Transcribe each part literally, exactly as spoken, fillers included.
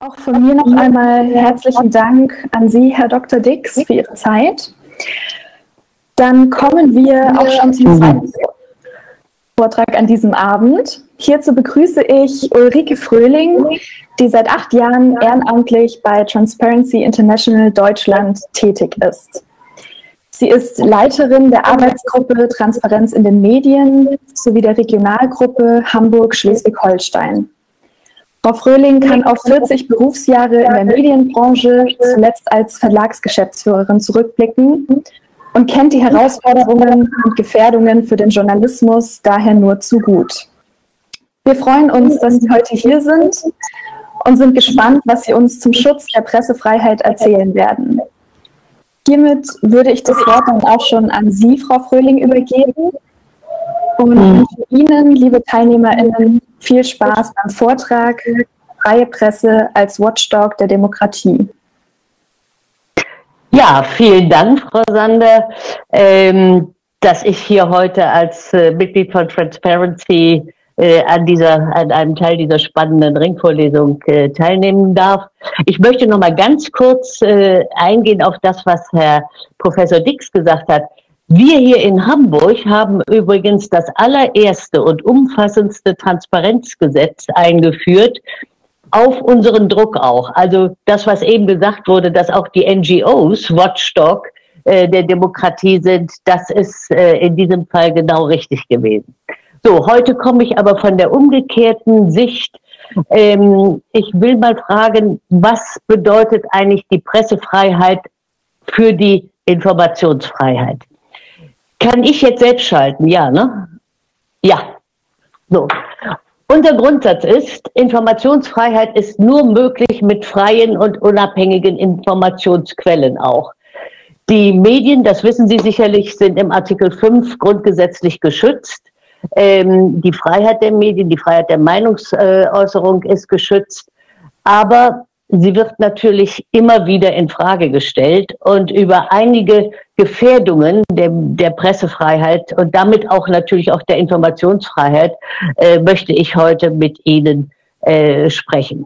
Auch von mir noch einmal herzlichen Dank an Sie, Herr Doktor Dix, für Ihre Zeit. Dann kommen wir auch schon zum zweiten Vortrag an diesem Abend. Hierzu begrüße ich Ulrike Fröhling, die seit acht Jahren ehrenamtlich bei Transparency International Deutschland tätig ist. Sie ist Leiterin der Arbeitsgruppe Transparenz in den Medien sowie der Regionalgruppe Hamburg-Schleswig-Holstein. Frau Fröhling kann auf vierzig Berufsjahre in der Medienbranche, zuletzt als Verlagsgeschäftsführerin, zurückblicken und kennt die Herausforderungen und Gefährdungen für den Journalismus daher nur zu gut. Wir freuen uns, dass Sie heute hier sind und sind gespannt, was Sie uns zum Schutz der Pressefreiheit erzählen werden. Hiermit würde ich das Wort dann auch schon an Sie, Frau Fröhling, übergeben. Und für Ihnen, liebe TeilnehmerInnen, viel Spaß beim Vortrag Freie Presse als Watchdog der Demokratie. Ja, vielen Dank, Frau Sander, ähm, dass ich hier heute als äh, Mitglied von Transparency äh, an, dieser, an einem Teil dieser spannenden Ringvorlesung äh, teilnehmen darf. Ich möchte noch mal ganz kurz äh, eingehen auf das, was Herr Professor Dix gesagt hat. Wir hier in Hamburg haben übrigens das allererste und umfassendste Transparenzgesetz eingeführt, auf unseren Druck auch. Also das, was eben gesagt wurde, dass auch die N G Os Watchdog äh, der Demokratie sind, das ist äh, in diesem Fall genau richtig gewesen. So, heute komme ich aber von der umgekehrten Sicht. Ähm, ich will mal fragen, was bedeutet eigentlich die Pressefreiheit für die Informationsfreiheit? Kann ich jetzt selbst schalten? Ja, ne? Ja. So. Unser Grundsatz ist, Informationsfreiheit ist nur möglich mit freien und unabhängigen Informationsquellen auch. Die Medien, das wissen Sie sicherlich, sind im Artikel fünf grundgesetzlich geschützt. Ähm, die Freiheit der Medien, die Freiheit der Meinungsäußerung ist geschützt. Aber sie wird natürlich immer wieder in Frage gestellt und über einige Gefährdungen der, der Pressefreiheit und damit auch natürlich auch der Informationsfreiheit äh, möchte ich heute mit Ihnen äh, sprechen.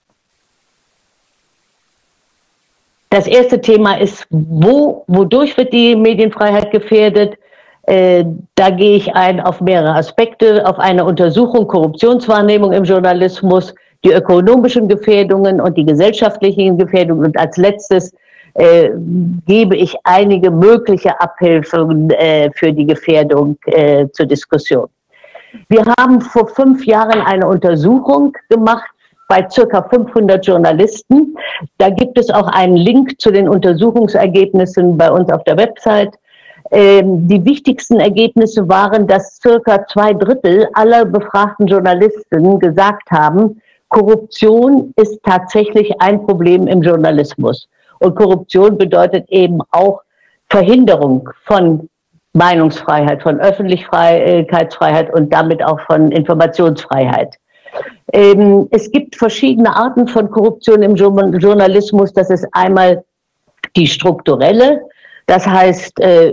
Das erste Thema ist, wo, wodurch wird die Medienfreiheit gefährdet? Äh, da gehe ich ein auf mehrere Aspekte, auf eine Untersuchung Korruptionswahrnehmung im Journalismus, die ökonomischen Gefährdungen und die gesellschaftlichen Gefährdungen. Und als letztes äh, gebe ich einige mögliche Abhilfen äh, für die Gefährdung äh, zur Diskussion. Wir haben vor fünf Jahren eine Untersuchung gemacht bei circa fünfhundert Journalisten. Da gibt es auch einen Link zu den Untersuchungsergebnissen bei uns auf der Website. Ähm, die wichtigsten Ergebnisse waren, dass circa zwei Drittel aller befragten Journalisten gesagt haben, Korruption ist tatsächlich ein Problem im Journalismus. Und Korruption bedeutet eben auch Verhinderung von Meinungsfreiheit, von Öffentlichkeitsfreiheit und damit auch von Informationsfreiheit. Ähm, es gibt verschiedene Arten von Korruption im Journalismus. Das ist einmal die strukturelle, das heißt, äh,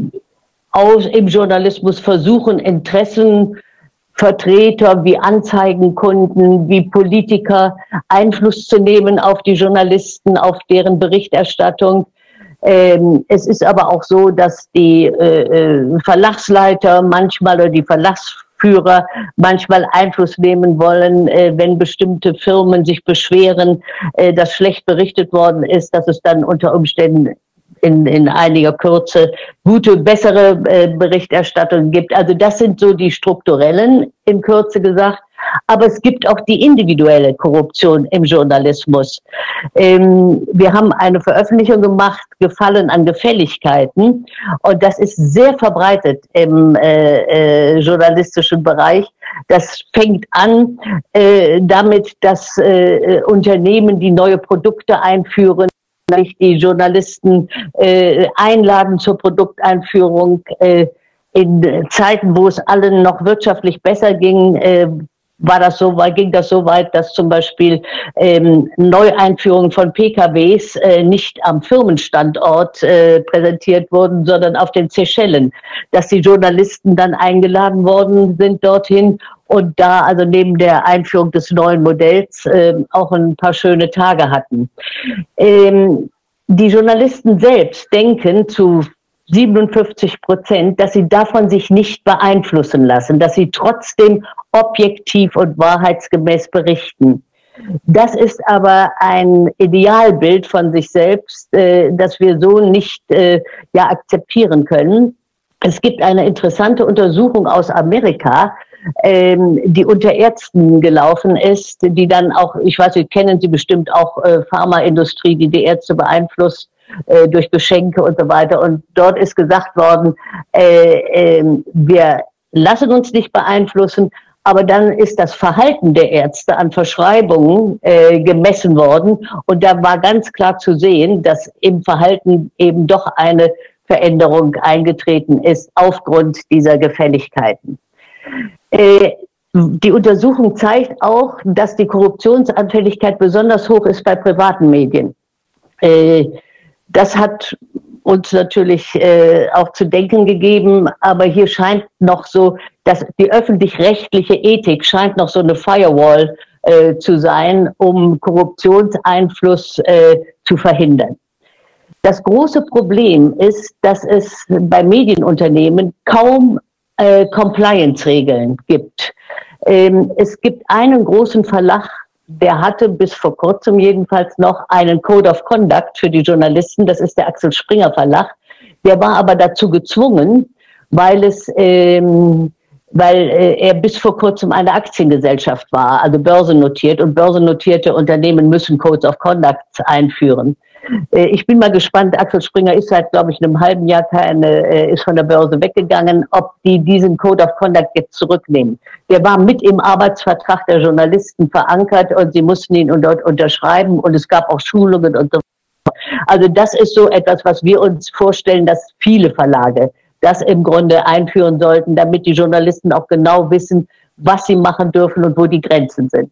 aus, im Journalismus versuchen Interessen Vertreter wie Anzeigenkunden, wie Politiker Einfluss zu nehmen auf die Journalisten, auf deren Berichterstattung. Ähm, es ist aber auch so, dass die äh, Verlagsleiter manchmal oder die Verlagsführer manchmal Einfluss nehmen wollen, äh, wenn bestimmte Firmen sich beschweren, äh, dass schlecht berichtet worden ist, dass es dann unter Umständen In, in einiger Kürze gute, bessere äh, Berichterstattung gibt. Also das sind so die strukturellen, in Kürze gesagt. Aber es gibt auch die individuelle Korruption im Journalismus. Ähm, wir haben eine Veröffentlichung gemacht, Gefallen an Gefälligkeiten. Und das ist sehr verbreitet im äh, äh, journalistischen Bereich. Das fängt an äh, damit, dass äh, Unternehmen, die neue Produkte einführen, die Journalisten äh, einladen zur Produkteinführung. Äh, in Zeiten, wo es allen noch wirtschaftlich besser ging, äh, war das so weit, ging das so weit, dass zum Beispiel ähm, Neueinführungen von P K Ws äh, nicht am Firmenstandort äh, präsentiert wurden, sondern auf den Seychellen, dass die Journalisten dann eingeladen worden sind dorthin und da also neben der Einführung des neuen Modells äh, auch ein paar schöne Tage hatten. Ähm, die Journalisten selbst denken zu siebenundfünfzig Prozent, dass sie davon sich nicht beeinflussen lassen, dass sie trotzdem objektiv und wahrheitsgemäß berichten. Das ist aber ein Idealbild von sich selbst, äh, das wir so nicht äh, ja, akzeptieren können. Es gibt eine interessante Untersuchung aus Amerika, ähm, die unter Ärzten gelaufen ist, die dann auch, ich weiß nicht, kennen Sie bestimmt auch äh, Pharmaindustrie, die die Ärzte beeinflusst, durch Geschenke und so weiter. Und dort ist gesagt worden, äh, äh, wir lassen uns nicht beeinflussen, aber dann ist das Verhalten der Ärzte an Verschreibungen äh, gemessen worden. Und da war ganz klar zu sehen, dass im Verhalten eben doch eine Veränderung eingetreten ist aufgrund dieser Gefälligkeiten. Äh, die Untersuchung zeigt auch, dass die Korruptionsanfälligkeit besonders hoch ist bei privaten Medien. Äh, Das hat uns natürlich äh, auch zu denken gegeben, aber hier scheint noch so, dass die öffentlich-rechtliche Ethik scheint noch so eine Firewall äh, zu sein, um Korruptionseinfluss äh, zu verhindern. Das große Problem ist, dass es bei Medienunternehmen kaum äh, Compliance-Regeln gibt. Ähm, es gibt einen großen Verlag, der hatte bis vor kurzem jedenfalls noch einen Code of Conduct für die Journalisten, das ist der Axel Springer Verlag. Der war aber dazu gezwungen, weil, es, ähm, weil äh, er bis vor kurzem eine Aktiengesellschaft war, also börsennotiert, und börsennotierte Unternehmen müssen Codes of Conduct einführen. Äh, ich bin mal gespannt, Axel Springer ist seit, glaube ich, einem halben Jahr keine, äh, ist von der Börse weggegangen, ob die diesen Code of Conduct jetzt zurücknehmen. Der war mit im Arbeitsvertrag der Journalisten verankert und sie mussten ihn dort unterschreiben und es gab auch Schulungen und so. Also das ist so etwas, was wir uns vorstellen, dass viele Verlage das im Grunde einführen sollten, damit die Journalisten auch genau wissen, was sie machen dürfen und wo die Grenzen sind.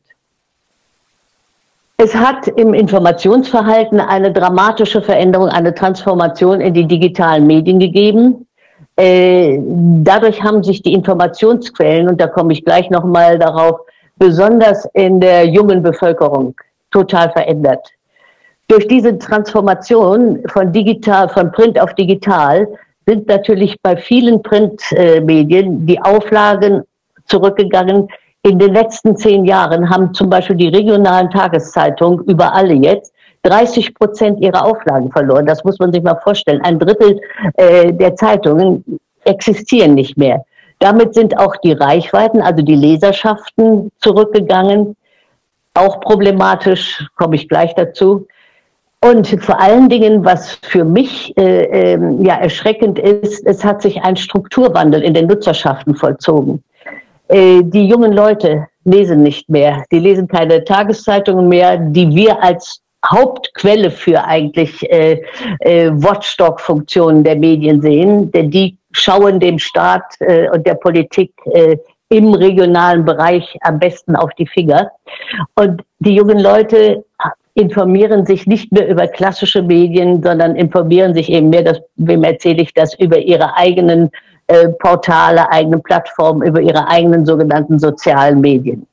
Es hat im Informationsverhalten eine dramatische Veränderung, eine Transformation in die digitalen Medien gegeben. Äh, dadurch haben sich die Informationsquellen, und da komme ich gleich nochmal darauf, besonders in der jungen Bevölkerung total verändert. Durch diese Transformation von digital, von Print auf digital sind natürlich bei vielen Printmedien die Auflagen zurückgegangen. In den letzten zehn Jahren haben zum Beispiel die regionalen Tageszeitungen, über alle jetzt, dreißig Prozent ihrer Auflagen verloren. Das muss man sich mal vorstellen. Ein Drittel äh, der Zeitungen existieren nicht mehr. Damit sind auch die Reichweiten, also die Leserschaften, zurückgegangen. Auch problematisch, komme ich gleich dazu. Und vor allen Dingen, was für mich äh, äh, ja, erschreckend ist, es hat sich ein Strukturwandel in den Nutzerschaften vollzogen. Die jungen Leute lesen nicht mehr. Die lesen keine Tageszeitungen mehr, die wir als Hauptquelle für eigentlich äh, äh, Watchdog-Funktionen der Medien sehen. Denn die schauen dem Staat äh, und der Politik äh, im regionalen Bereich am besten auf die Finger. Und die jungen Leute informieren sich nicht mehr über klassische Medien, sondern informieren sich eben mehr, das, wem erzähle ich das, über ihre eigenen Äh, Portale, eigene Plattformen, über ihre eigenen sogenannten sozialen Medien.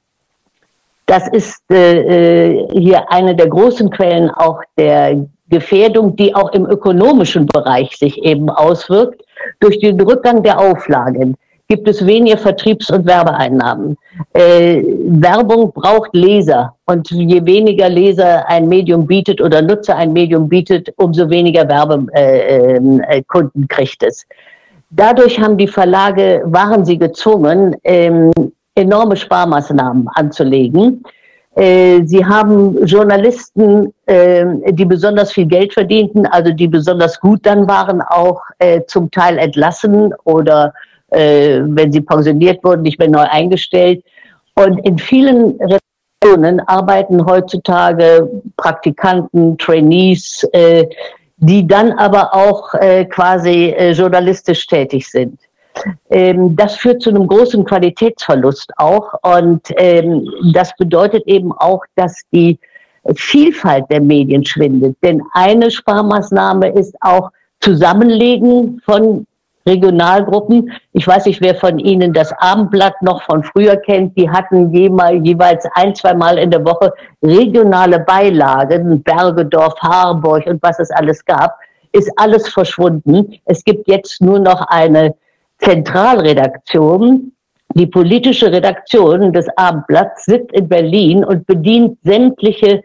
Das ist äh, hier eine der großen Quellen auch der Gefährdung, die auch im ökonomischen Bereich sich eben auswirkt. Durch den Rückgang der Auflagen gibt es weniger Vertriebs- und Werbeeinnahmen. Äh, Werbung braucht Leser und je weniger Leser ein Medium bietet oder Nutzer ein Medium bietet, umso weniger Werbekunden äh, äh, kriegt es. Dadurch haben die Verlage, waren sie gezwungen, ähm, enorme Sparmaßnahmen anzulegen. Äh, sie haben Journalisten, äh, die besonders viel Geld verdienten, also die besonders gut dann waren, auch äh, zum Teil entlassen oder, äh, wenn sie pensioniert wurden, nicht mehr neu eingestellt. Und in vielen Redaktionen arbeiten heutzutage Praktikanten, Trainees, äh, die dann aber auch äh, quasi äh, journalistisch tätig sind. Ähm, das führt zu einem großen Qualitätsverlust auch. Und ähm, das bedeutet eben auch, dass die Vielfalt der Medien schwindet. Denn eine Sparmaßnahme ist auch Zusammenlegen von Regionalgruppen. Ich weiß nicht, wer von Ihnen das Abendblatt noch von früher kennt. Die hatten jeweils ein, zwei Mal in der Woche regionale Beilagen, Bergedorf, Harburg und was es alles gab. Ist alles verschwunden. Es gibt jetzt nur noch eine Zentralredaktion. Die politische Redaktion des Abendblatts sitzt in Berlin und bedient sämtliche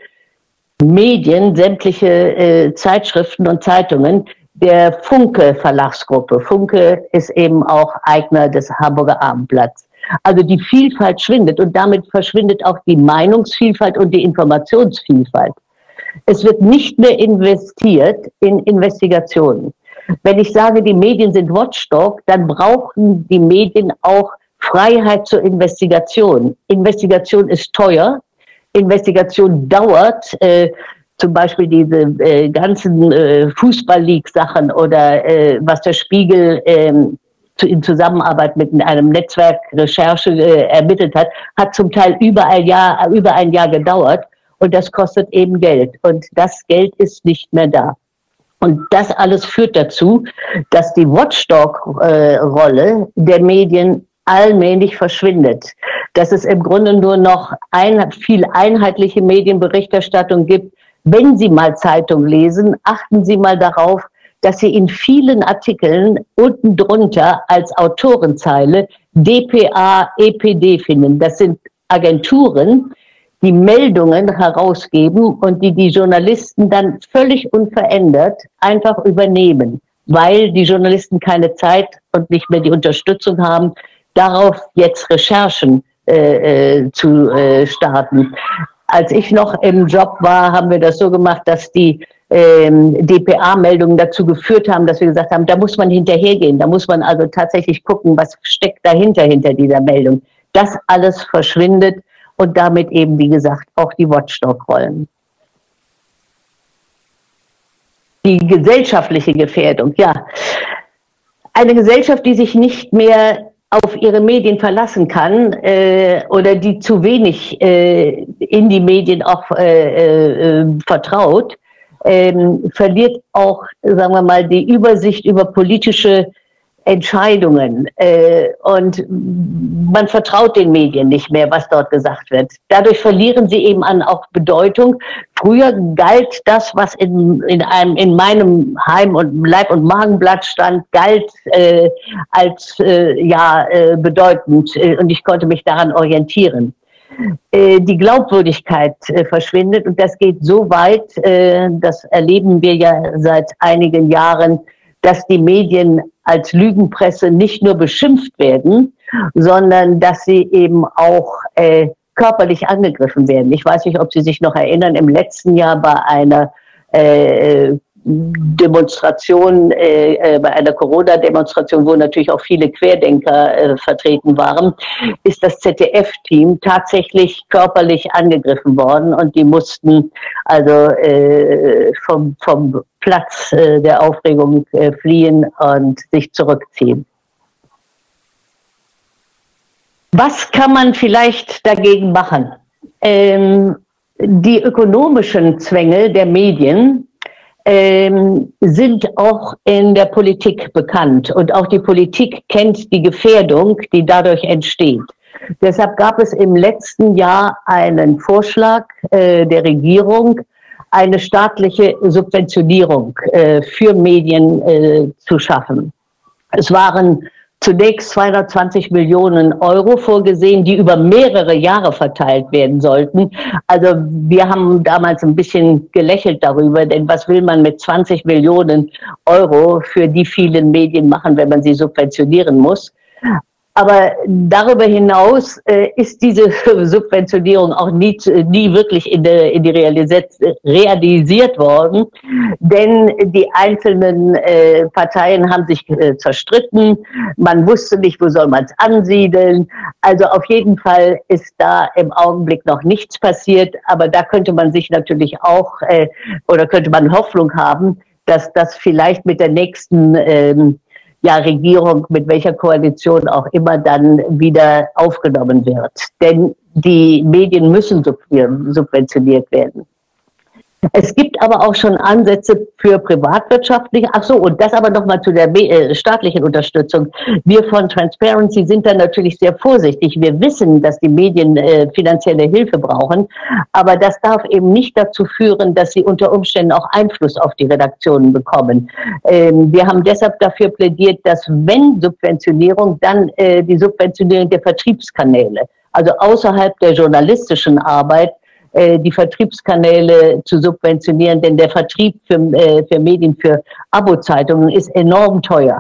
Medien, sämtliche äh, Zeitschriften und Zeitungen der Funke Verlagsgruppe. Funke ist eben auch Eigner des Hamburger Abendblatts. Also die Vielfalt schwindet und damit verschwindet auch die Meinungsvielfalt und die Informationsvielfalt. Es wird nicht mehr investiert in Investigationen. Wenn ich sage, die Medien sind Watchdog, dann brauchen die Medien auch Freiheit zur Investigation. Investigation ist teuer, Investigation dauert, äh, zum Beispiel diese äh, ganzen äh, Fußball-League-Sachen oder äh, was der Spiegel äh, zu, in Zusammenarbeit mit einem Netzwerk Recherche äh, ermittelt hat, hat zum Teil über ein Jahr, über ein Jahr gedauert und das kostet eben Geld und das Geld ist nicht mehr da. Und das alles führt dazu, dass die Watchdog-Rolle äh, der Medien allmählich verschwindet. Dass es im Grunde nur noch ein, viel einheitliche Medienberichterstattung gibt. Wenn Sie mal Zeitung lesen, achten Sie mal darauf, dass Sie in vielen Artikeln unten drunter als Autorenzeile D P A, E P D finden. Das sind Agenturen, die Meldungen herausgeben und die die Journalisten dann völlig unverändert einfach übernehmen, weil die Journalisten keine Zeit und nicht mehr die Unterstützung haben, darauf jetzt Recherchen äh, äh, zu äh, starten. Als ich noch im Job war, haben wir das so gemacht, dass die ähm, D P A-Meldungen dazu geführt haben, dass wir gesagt haben, da muss man hinterhergehen, da muss man also tatsächlich gucken, was steckt dahinter, hinter dieser Meldung. Das alles verschwindet und damit eben, wie gesagt, auch die Watchdog-Rollen. Die gesellschaftliche Gefährdung, ja. Eine Gesellschaft, die sich nicht mehr auf ihre Medien verlassen kann äh, oder die zu wenig äh, in die Medien auch äh, äh, vertraut, äh, verliert auch, sagen wir mal, die Übersicht über politische Entscheidungen äh, und man vertraut den Medien nicht mehr, was dort gesagt wird. Dadurch verlieren sie eben an auch Bedeutung. Früher galt das, was in, in, einem, in meinem Heim- und Leib- und Magenblatt stand, galt äh, als äh, ja, äh, bedeutend äh, und ich konnte mich daran orientieren. Äh, die Glaubwürdigkeit äh, verschwindet und das geht so weit, äh, das erleben wir ja seit einigen Jahren, dass die Medien als Lügenpresse nicht nur beschimpft werden, sondern dass sie eben auch äh, körperlich angegriffen werden. Ich weiß nicht, ob Sie sich noch erinnern, im letzten Jahr bei einer äh, Demonstration, äh, bei einer Corona-Demonstration, wo natürlich auch viele Querdenker äh, vertreten waren, ist das Z D F-Team tatsächlich körperlich angegriffen worden und die mussten also äh, vom, vom Platz äh, der Aufregung äh, fliehen und sich zurückziehen. Was kann man vielleicht dagegen machen? Ähm, die ökonomischen Zwänge der Medien ähm, sind auch in der Politik bekannt und auch die Politik kennt die Gefährdung, die dadurch entsteht. Deshalb gab es im letzten Jahr einen Vorschlag äh, der Regierung, eine staatliche Subventionierung äh, für Medien äh, zu schaffen. Es waren zunächst zweihundertzwanzig Millionen Euro vorgesehen, die über mehrere Jahre verteilt werden sollten. Also wir haben damals ein bisschen gelächelt darüber, denn was will man mit zwanzig Millionen Euro für die vielen Medien machen, wenn man sie subventionieren muss? Aber darüber hinaus äh, ist diese Subventionierung auch nie, nie wirklich in, der, in die Realität realisiert worden, denn die einzelnen äh, Parteien haben sich äh, zerstritten, man wusste nicht, wo soll man es ansiedeln. Also auf jeden Fall ist da im Augenblick noch nichts passiert, aber da könnte man sich natürlich auch äh, oder könnte man Hoffnung haben, dass das vielleicht mit der nächsten ähm, ja, Regierung, mit welcher Koalition auch immer dann wieder aufgenommen wird. Denn die Medien müssen subventioniert werden. Es gibt aber auch schon Ansätze für privatwirtschaftliche, ach so, und das aber nochmal zu der äh, staatlichen Unterstützung. Wir von Transparency sind da natürlich sehr vorsichtig. Wir wissen, dass die Medien äh, finanzielle Hilfe brauchen, aber das darf eben nicht dazu führen, dass sie unter Umständen auch Einfluss auf die Redaktionen bekommen. Ähm, wir haben deshalb dafür plädiert, dass wenn Subventionierung, dann äh, die Subventionierung der Vertriebskanäle, also außerhalb der journalistischen Arbeit, die Vertriebskanäle zu subventionieren, denn der Vertrieb für, äh, für Medien, für Abo-Zeitungen ist enorm teuer.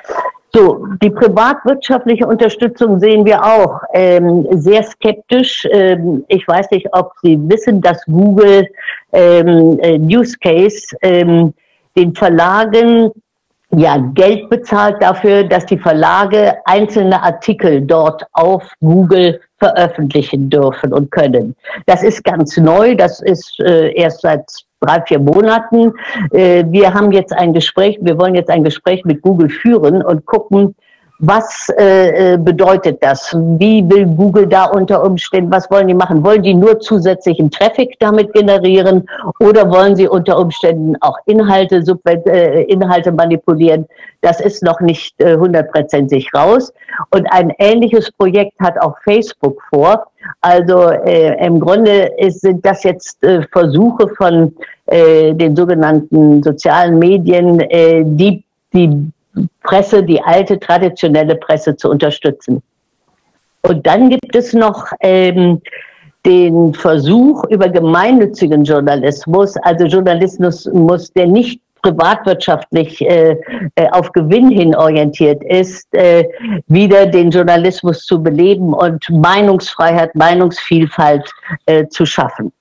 So, die privatwirtschaftliche Unterstützung sehen wir auch ähm, sehr skeptisch. Ähm, ich weiß nicht, ob Sie wissen, dass Google ähm, äh, Newscase ähm, den Verlagen ja, Geld bezahlt dafür, dass die Verlage einzelne Artikel dort auf Google veröffentlichen dürfen und können. Das ist ganz neu, das ist äh, erst seit drei, vier Monaten. Äh, wir haben jetzt ein Gespräch, wir wollen jetzt ein Gespräch mit Google führen und gucken, was äh, bedeutet das? Wie will Google da unter Umständen, was wollen die machen? Wollen die nur zusätzlichen Traffic damit generieren oder wollen sie unter Umständen auch Inhalte, äh, Inhalte manipulieren? Das ist noch nicht äh, hundertprozentig raus. Und ein ähnliches Projekt hat auch Facebook vor. Also äh, im Grunde ist, sind das jetzt äh, Versuche von äh, den sogenannten sozialen Medien, äh, die, die Presse, die alte traditionelle Presse zu unterstützen. Und dann gibt es noch ähm, den Versuch über gemeinnützigen Journalismus, also Journalismus, der nicht privatwirtschaftlich äh, auf Gewinn hin orientiert ist, äh, wieder den Journalismus zu beleben und Meinungsfreiheit, Meinungsvielfalt äh, zu schaffen.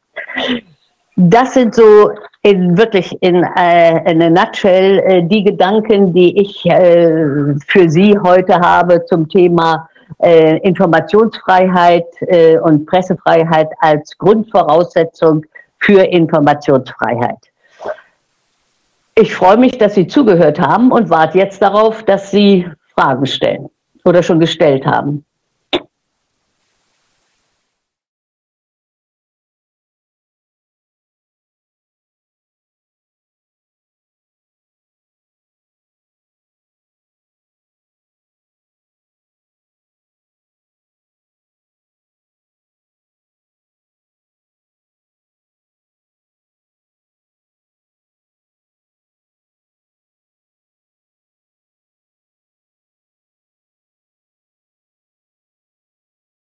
Das sind so in, wirklich in, äh, in a nutshell äh, die Gedanken, die ich äh, für Sie heute habe zum Thema äh, Informationsfreiheit äh, und Pressefreiheit als Grundvoraussetzung für Informationsfreiheit. Ich freue mich, dass Sie zugehört haben und warte jetzt darauf, dass Sie Fragen stellen oder schon gestellt haben.